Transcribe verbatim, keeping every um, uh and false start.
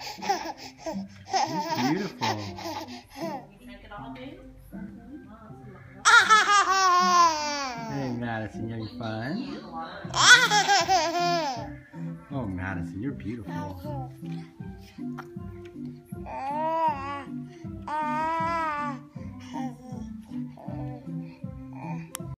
You're beautiful. Hey, Madison, you having fun? Oh, Madison, you're beautiful.